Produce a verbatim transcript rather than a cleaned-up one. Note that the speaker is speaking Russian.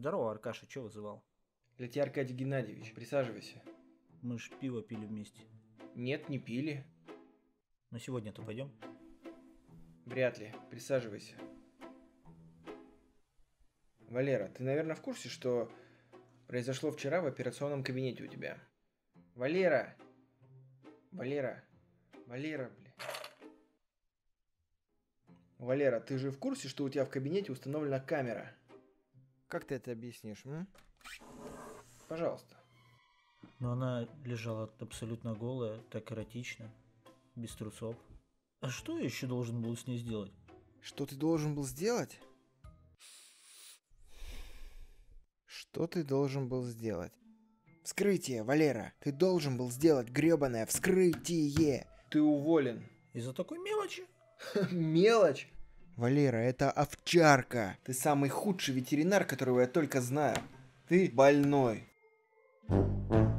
Здорово, Аркаша, чё вызывал? Для тебя Аркадий Геннадьевич, присаживайся. Мы ж пиво пили вместе. Нет, не пили. Но сегодня-то пойдем? Вряд ли. Присаживайся. Валера, ты, наверное, в курсе, что произошло вчера в операционном кабинете у тебя? Валера! Валера! Валера, бля. Валера, ты же в курсе, что у тебя в кабинете установлена камера? Как ты это объяснишь, м? Пожалуйста. Но она лежала абсолютно голая, так эротично, без трусов. А что я еще должен был с ней сделать? Что ты должен был сделать? Что ты должен был сделать? Вскрытие, Валера! Ты должен был сделать гребаное вскрытие! Ты уволен. Из-за такой мелочи? Мелочь? Валера, это овчарка! Ты самый худший ветеринар, которого я только знаю. Ты больной.